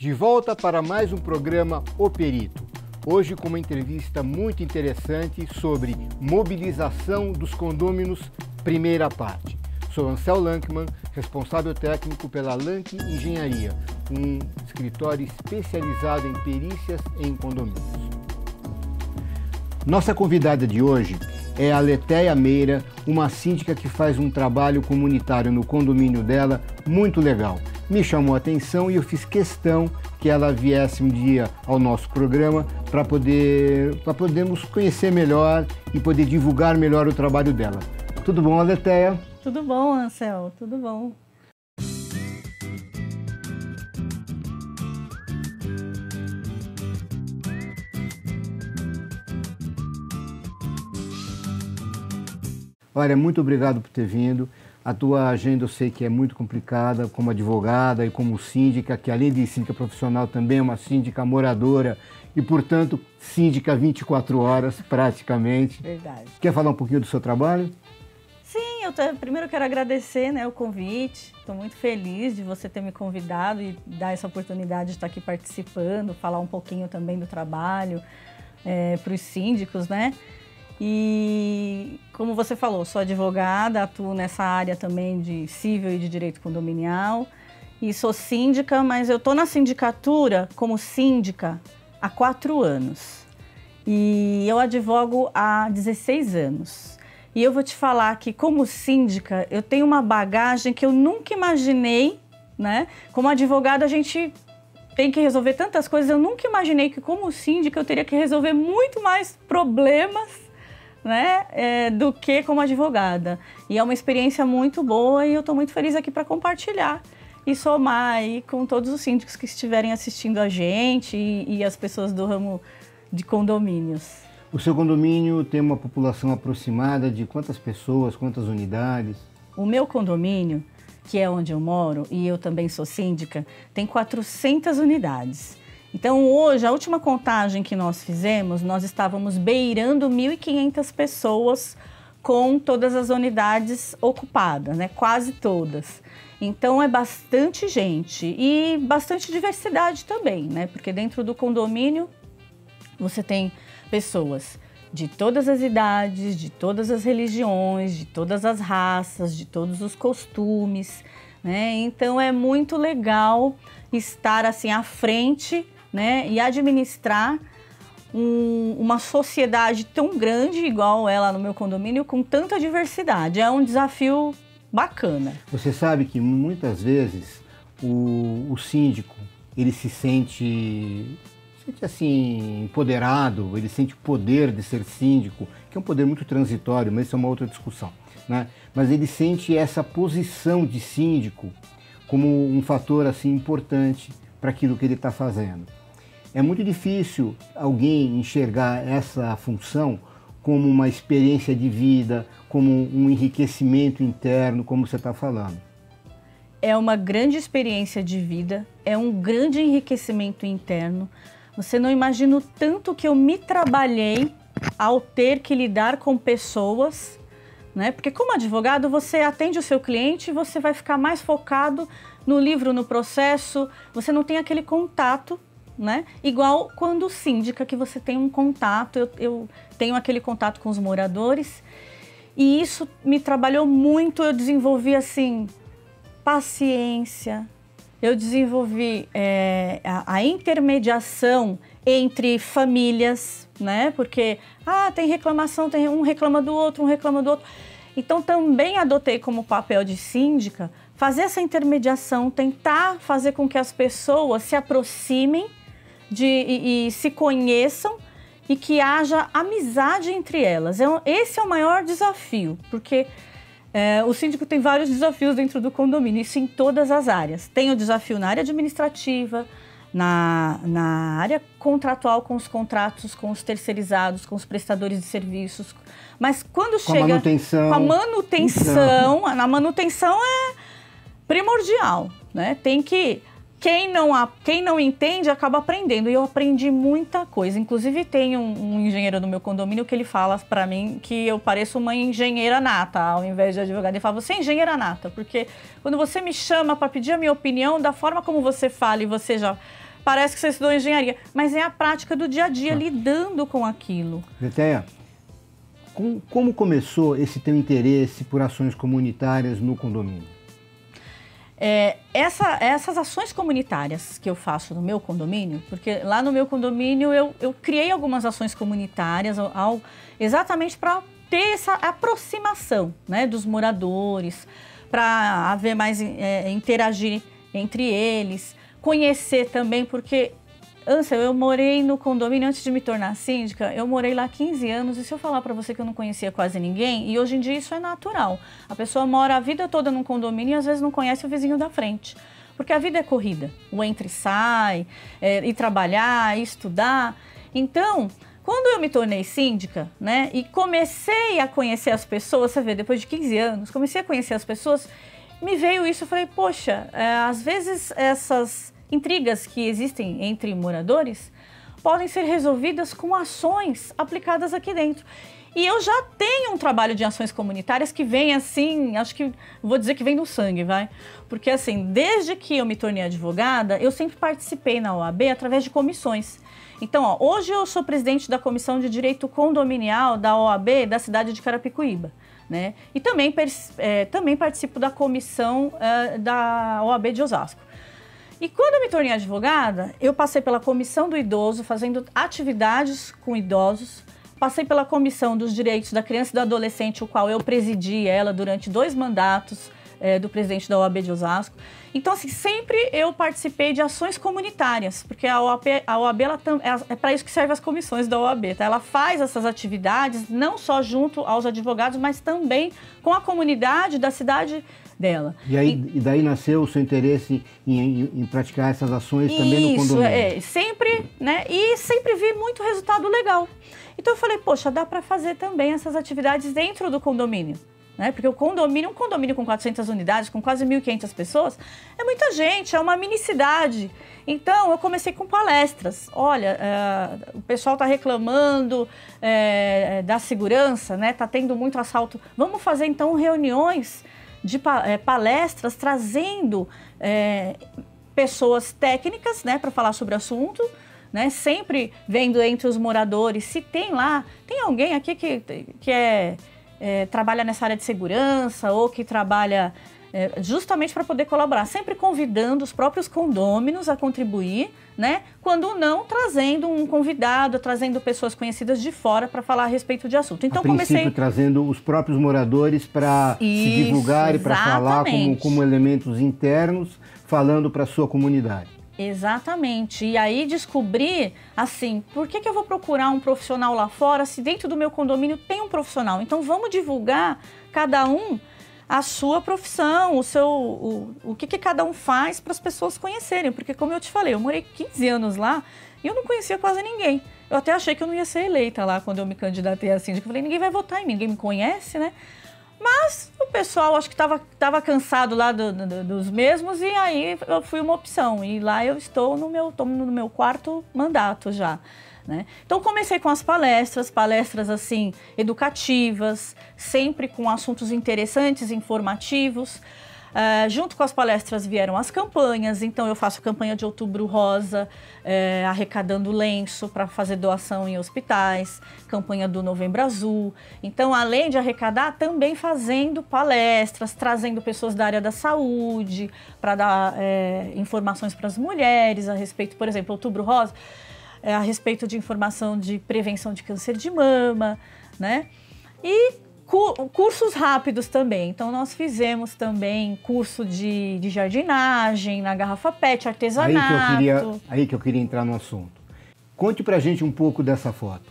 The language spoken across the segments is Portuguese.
De volta para mais um programa O Perito. Hoje com uma entrevista muito interessante sobre mobilização dos condôminos, primeira parte. Sou Ansel Lankman, responsável técnico pela Lank Engenharia, um escritório especializado em perícias em condomínios. Nossa convidada de hoje é a Letéia Meira, uma síndica que faz um trabalho comunitário no condomínio dela muito legal. Me chamou a atenção e eu fiz questão que ela viesse um dia ao nosso programa para podermos conhecer melhor e poder divulgar melhor o trabalho dela. Tudo bom, Letéia? Tudo bom, Ansel, tudo bom. Olha, muito obrigado por ter vindo. A tua agenda eu sei que é muito complicada, como advogada e como síndica, que além de síndica profissional também é uma síndica moradora e, portanto, síndica 24 horas praticamente. Verdade. Quer falar um pouquinho do seu trabalho? Sim, primeiro quero agradecer, o convite. Estou muito feliz de você ter me convidado e dar essa oportunidade de estar aqui participando, falar um pouquinho também do trabalho para os síndicos, né? E como você falou, sou advogada, atuo nessa área também de civil e de direito condominial e sou síndica, mas eu estou na sindicatura como síndica há 4 anos e eu advogo há 16 anos. E eu vou te falar que como síndica eu tenho uma bagagem que eu nunca imaginei, né? Como advogada a gente tem que resolver tantas coisas, eu nunca imaginei que como síndica eu teria que resolver muito mais problemas, né, do que como advogada. E é uma experiência muito boa e eu estou muito feliz aqui para compartilhar e somar aí com todos os síndicos que estiverem assistindo a gente e as pessoas do ramo de condomínios. O seu condomínio tem uma população aproximada de quantas pessoas, quantas unidades? O meu condomínio, que é onde eu moro e eu também sou síndica, tem 400 unidades. Então hoje, a última contagem que nós fizemos, nós estávamos beirando 1.500 pessoas com todas as unidades ocupadas, né? Quase todas. Então é bastante gente e bastante diversidade também, né? Porque dentro do condomínio você tem pessoas de todas as idades, de todas as religiões, de todas as raças, de todos os costumes, né? Então é muito legal estar assim à frente, né, e administrar uma sociedade tão grande igual ela no meu condomínio, com tanta diversidade. É um desafio bacana. Você sabe que muitas vezes o síndico, ele se sente assim empoderado, ele sente o poder de ser síndico, que é um poder muito transitório, mas isso é uma outra discussão, né? Mas ele sente essa posição de síndico como um fator assim importante para aquilo que ele está fazendo. É muito difícil alguém enxergar essa função como uma experiência de vida, como um enriquecimento interno, como você está falando. É uma grande experiência de vida, é um grande enriquecimento interno. Você não imagina o tanto que eu me trabalhei ao ter que lidar com pessoas, né? Porque como advogado você atende o seu cliente e você vai ficar mais focado no livro, no processo, você não tem aquele contato, né? Igual quando síndica, que você tem um contato, eu tenho aquele contato com os moradores e isso me trabalhou muito. Eu desenvolvi assim paciência, eu desenvolvi a intermediação entre famílias, né? Porque tem reclamação, tem um reclama do outro, um reclama do outro. Então também adotei como papel de síndica fazer essa intermediação, tentar fazer com que as pessoas se aproximem e se conheçam e que haja amizade entre elas. Esse é o maior desafio, porque o síndico tem vários desafios dentro do condomínio, isso em todas as áreas. Tem o desafio na área administrativa, na área contratual, com os contratos, com os terceirizados, com os prestadores de serviços. Mas quando chega com a manutenção, a manutenção é primordial, né? Tem que quem não entende acaba aprendendo. E eu aprendi muita coisa. Inclusive tem um engenheiro do meu condomínio que ele fala para mim que eu pareço uma engenheira nata, ao invés de advogada. Ele fala, você é engenheira nata, porque quando você me chama para pedir a minha opinião, da forma como você fala e você já parece que você estudou engenharia, mas é a prática do dia a dia, lidando com aquilo. Betéia, como começou esse teu interesse por ações comunitárias no condomínio? Essas ações comunitárias que eu faço no meu condomínio, porque lá no meu condomínio eu criei algumas ações comunitárias exatamente para ter essa aproximação, né, dos moradores, para haver mais interagir entre eles, conhecer também, porque Ansel, eu morei no condomínio antes de me tornar síndica, eu morei lá 15 anos e se eu falar para você que eu não conhecia quase ninguém, e hoje em dia isso é natural. A pessoa mora a vida toda num condomínio e às vezes não conhece o vizinho da frente. Porque a vida é corrida, o entra e sai, ir trabalhar, ir estudar. Então, quando eu me tornei síndica, né, e comecei a conhecer as pessoas, você vê, depois de 15 anos, comecei a conhecer as pessoas, me veio isso, eu falei, poxa, às vezes essas intrigas que existem entre moradores podem ser resolvidas com ações aplicadas aqui dentro. E eu já tenho um trabalho de ações comunitárias que vem assim, acho que vou dizer que vem do sangue, vai? Porque assim, desde que eu me tornei advogada, eu sempre participei na OAB através de comissões. Então, ó, hoje eu sou presidente da Comissão de Direito Condominial da OAB da cidade de Carapicuíba, né? E também participo da comissão da OAB de Osasco. E quando eu me tornei advogada, eu passei pela comissão do idoso, fazendo atividades com idosos, passei pela comissão dos direitos da criança e do adolescente, o qual eu presidi ela durante 2 mandatos do presidente da OAB de Osasco. Então, assim, sempre eu participei de ações comunitárias, porque a OAB é para isso que serve as comissões da OAB, tá? Ela faz essas atividades não só junto aos advogados, mas também com a comunidade da cidade dela. E daí nasceu o seu interesse em praticar essas ações também no condomínio? Isso, sempre, né? E sempre vi muito resultado legal. Então eu falei, poxa, dá para fazer também essas atividades dentro do condomínio, né? Porque um condomínio com 400 unidades, com quase 1.500 pessoas, é muita gente, é uma mini cidade. Então eu comecei com palestras. Olha, o pessoal está reclamando da segurança, né? Tá tendo muito assalto. Vamos fazer então reuniões de palestras trazendo pessoas técnicas, né, para falar sobre o assunto, né, sempre vendo entre os moradores se tem alguém aqui que trabalha nessa área de segurança ou que trabalha justamente para poder colaborar, sempre convidando os próprios condôminos a contribuir, né? Quando não, trazendo um convidado, trazendo pessoas conhecidas de fora para falar a respeito de assunto. Então, comecei trazendo os próprios moradores para se divulgar e para falar como elementos internos, falando para a sua comunidade. Exatamente. E aí descobri, assim, por que eu vou procurar um profissional lá fora se dentro do meu condomínio tem um profissional? Então, vamos divulgar cada um a sua profissão, o que cada um faz para as pessoas conhecerem. Porque, como eu te falei, eu morei 15 anos lá e eu não conhecia quase ninguém. Eu até achei que eu não ia ser eleita lá quando eu me candidatei a síndica. Eu falei, ninguém vai votar em mim, ninguém me conhece, né? Mas o pessoal, acho que estava cansado lá dos mesmos e aí eu fui uma opção. E lá eu estou no meu 4º mandato já. Né? Então comecei com as palestras assim educativas, sempre com assuntos interessantes, informativos. Junto com as palestras vieram as campanhas, então eu faço campanha de Outubro Rosa, arrecadando lenço para fazer doação em hospitais, campanha do Novembro Azul. Então, além de arrecadar, também fazendo palestras, trazendo pessoas da área da saúde para dar informações para as mulheres a respeito, por exemplo, Outubro Rosa, a respeito de informação de prevenção de câncer de mama, né? E cursos rápidos também. Então, nós fizemos também curso de jardinagem, na garrafa PET, artesanato. Aí que eu queria entrar no assunto. Conte pra gente um pouco dessa foto.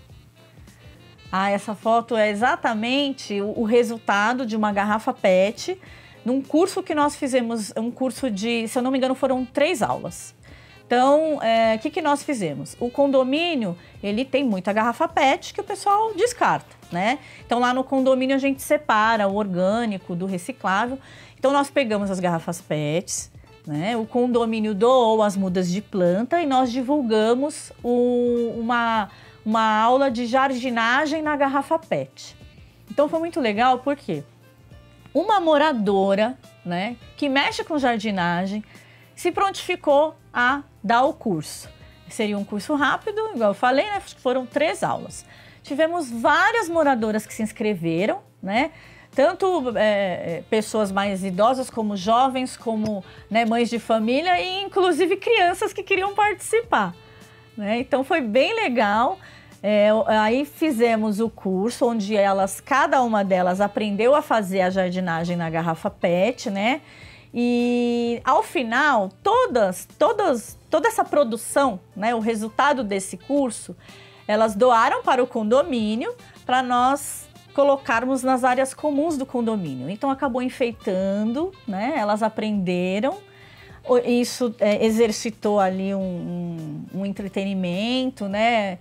Essa foto é exatamente o resultado de uma garrafa PET, num curso que nós fizemos, um curso de, se eu não me engano, foram 3 aulas. Então, o que nós fizemos? O condomínio, ele tem muita garrafa PET que o pessoal descarta, né? Então, lá no condomínio a gente separa o orgânico do reciclável. Então, nós pegamos as garrafas PETs, né? O condomínio doou as mudas de planta e nós divulgamos uma aula de jardinagem na garrafa PET. Então, foi muito legal porque uma moradora, né, que mexe com jardinagem, se prontificou a dar o curso. Seria um curso rápido, igual eu falei, né? Foram 3 aulas. Tivemos várias moradoras que se inscreveram, né? Tanto pessoas mais idosas, como jovens, como, né, mães de família e inclusive crianças que queriam participar, né? Então foi bem legal. Aí fizemos o curso onde cada uma delas aprendeu a fazer a jardinagem na garrafa PET, né? E ao final, toda essa produção, né, o resultado desse curso, elas doaram para o condomínio para nós colocarmos nas áreas comuns do condomínio. Então acabou enfeitando, né? Elas aprenderam, isso exercitou ali um entretenimento, né?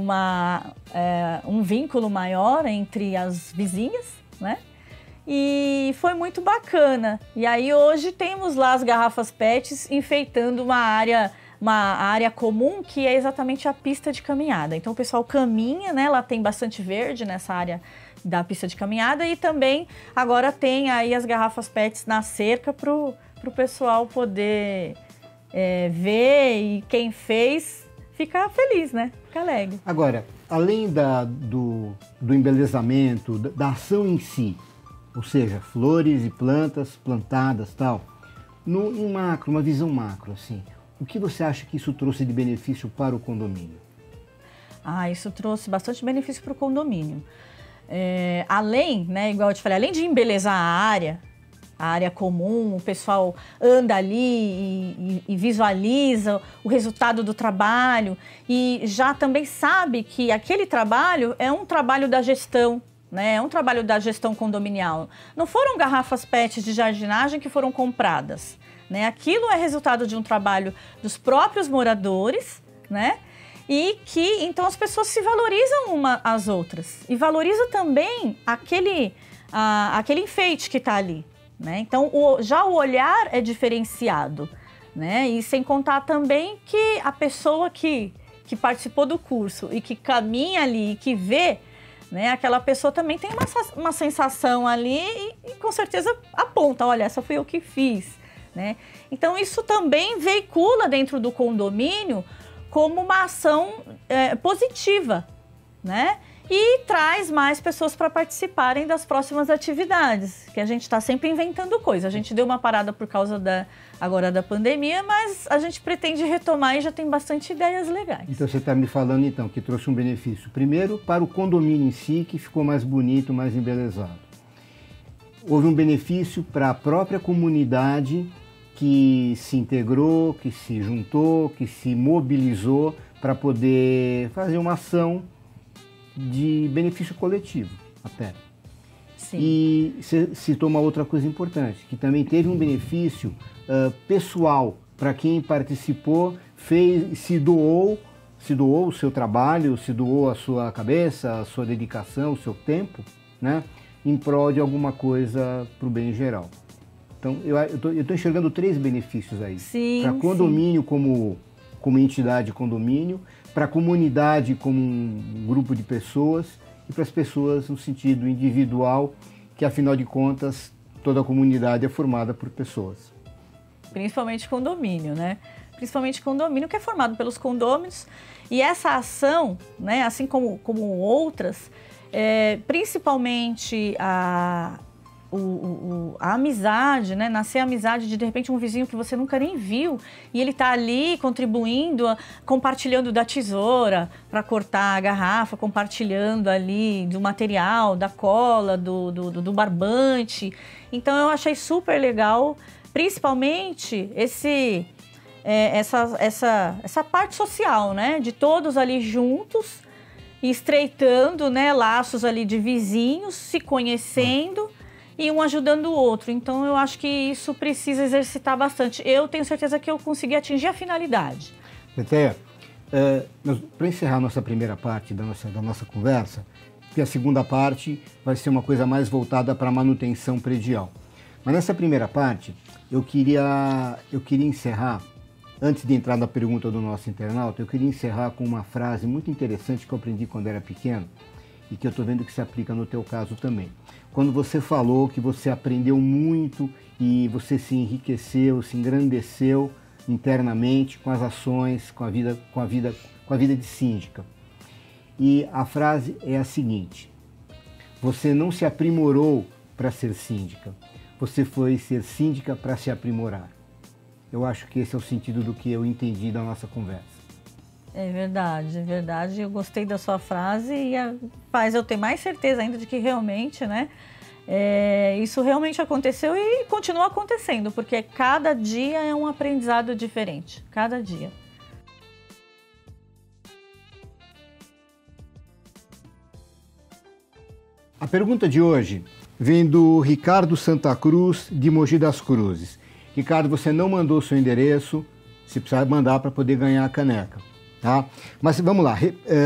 Um vínculo maior entre as vizinhas, né? E foi muito bacana. E aí hoje temos lá as garrafas PETs enfeitando uma área comum que é exatamente a pista de caminhada. Então o pessoal caminha, né? Lá tem bastante verde nessa área da pista de caminhada e também agora tem aí as garrafas PETs na cerca para o pessoal poder ver e quem fez ficar feliz, né? Ficar alegre. Agora, além do embelezamento, da ação em si, ou seja, flores e plantas plantadas, tal, em macro, uma visão macro, assim, o que você acha que isso trouxe de benefício para o condomínio? Isso trouxe bastante benefício para o condomínio. Além, né, igual eu te falei, além de embelezar a área comum, o pessoal anda ali e visualiza o resultado do trabalho e já também sabe que aquele trabalho é um trabalho da gestão, né? É um trabalho da gestão condominial. Não foram garrafas PET de jardinagem que foram compradas, né? Aquilo é resultado de um trabalho dos próprios moradores, né? E que, então, as pessoas se valorizam umas às outras. E valoriza também aquele enfeite que está ali, né? Então, já o olhar é diferenciado, né? E sem contar também que a pessoa que participou do curso e que caminha ali e que vê, né? Aquela pessoa também tem uma sensação ali e com certeza aponta, olha, essa foi eu que fiz, né? Então, isso também veicula dentro do condomínio como uma ação positiva, né? E traz mais pessoas para participarem das próximas atividades, que a gente está sempre inventando coisa. A gente deu uma parada por causa agora da pandemia, mas a gente pretende retomar e já tem bastante ideias legais. Então você está me falando então que trouxe um benefício, primeiro para o condomínio em si, que ficou mais bonito, mais embelezado. Houve um benefício para a própria comunidade que se integrou, que se juntou, que se mobilizou para poder fazer uma ação de benefício coletivo até. Sim. E você citou uma outra coisa importante, que também teve um benefício pessoal para quem participou, se doou o seu trabalho, se doou a sua cabeça, a sua dedicação, o seu tempo, né, em prol de alguma coisa para o bem geral. Então, eu estou enxergando 3 benefícios aí. Para condomínio como entidade condomínio, para a comunidade como um grupo de pessoas e para as pessoas no sentido individual, que afinal de contas toda a comunidade é formada por pessoas. Principalmente condomínio, né? Principalmente condomínio, que é formado pelos condôminos. E essa ação, né, assim como outras, principalmente a amizade, né? Nascer a amizade de repente um vizinho que você nunca nem viu e ele tá ali contribuindo, compartilhando da tesoura para cortar a garrafa, compartilhando ali do material, da cola, do barbante. Então eu achei super legal, principalmente essa parte social, né? De todos ali juntos, estreitando, né, laços ali de vizinhos, se conhecendo e um ajudando o outro. Então, eu acho que isso precisa exercitar bastante. Eu tenho certeza que eu consegui atingir a finalidade. Teteia, para encerrar a nossa primeira parte da nossa conversa, que a segunda parte vai ser uma coisa mais voltada para a manutenção predial. Mas nessa primeira parte, eu queria encerrar, antes de entrar na pergunta do nosso internauta, eu queria encerrar com uma frase muito interessante que eu aprendi quando era pequeno e que eu estou vendo que se aplica no teu caso também. Quando você falou que você aprendeu muito e você se enriqueceu, se engrandeceu internamente com as ações, com a vida de síndica. E a frase é a seguinte: você não se aprimorou para ser síndica, você foi ser síndica para se aprimorar. Eu acho que esse é o sentido do que eu entendi da nossa conversa. É verdade, é verdade. Eu gostei da sua frase e faz eu ter mais certeza ainda de que realmente, né, isso realmente aconteceu e continua acontecendo, porque cada dia é um aprendizado diferente, cada dia. A pergunta de hoje vem do Ricardo Santa Cruz, de Mogi das Cruzes. Ricardo, você não mandou seu endereço, se precisar mandar para poder ganhar a caneca. Tá? Mas vamos lá,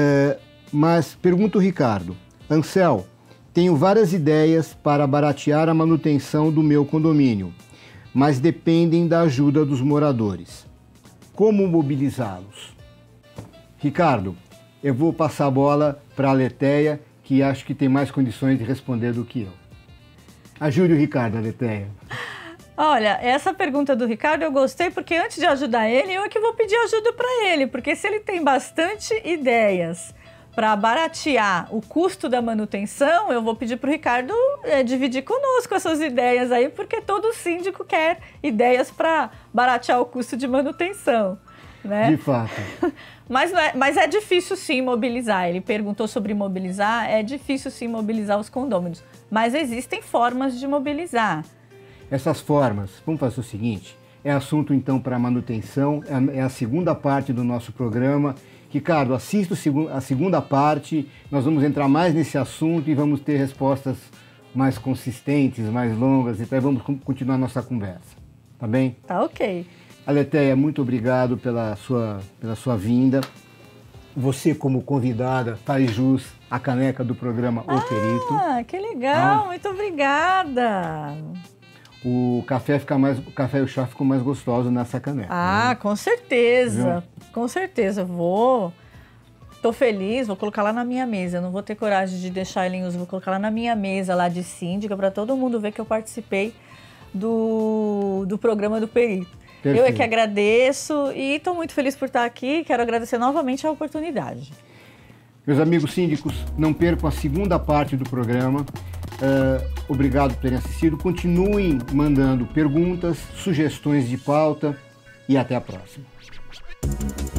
mas pergunta o Ricardo: Ansel, tenho várias ideias para baratear a manutenção do meu condomínio, mas dependem da ajuda dos moradores. Como mobilizá-los? Ricardo, eu vou passar a bola para a Aleteia, que acho que tem mais condições de responder do que eu. Ajude o Ricardo, Aleteia. Olha, essa pergunta do Ricardo eu gostei porque antes de ajudar ele, eu é que vou pedir ajuda para ele, porque se ele tem bastante ideias para baratear o custo da manutenção, eu vou pedir para o Ricardo dividir conosco essas ideias aí, porque todo síndico quer ideias para baratear o custo de manutenção, né? De fato. Mas é difícil sim mobilizar. Ele perguntou sobre mobilizar, é difícil sim mobilizar os condôminos, mas existem formas de mobilizar. Essas formas, vamos fazer o seguinte, é assunto então para manutenção, é a segunda parte do nosso programa. Ricardo, assista a segunda parte, nós vamos entrar mais nesse assunto e vamos ter respostas mais consistentes, mais longas, então vamos continuar nossa conversa, tá bem? Tá ok. Aleteia, muito obrigado pela sua vinda. Você, como convidada, faz jus à caneca do programa O Perito. Ah, que legal, muito obrigada. O café e o chá ficam mais gostosos nessa caneca. Ah, né? Com certeza. Viu? Com certeza. Tô feliz, vou colocar lá na minha mesa. Não vou ter coragem de deixar ele em uso, vou colocar lá na minha mesa lá de síndica para todo mundo ver que eu participei do programa do Perito. Perfeito. Eu é que agradeço e estou muito feliz por estar aqui. Quero agradecer novamente a oportunidade. Meus amigos síndicos, não percam a segunda parte do programa. Obrigado por terem assistido. Continuem mandando perguntas, sugestões de pauta e até a próxima.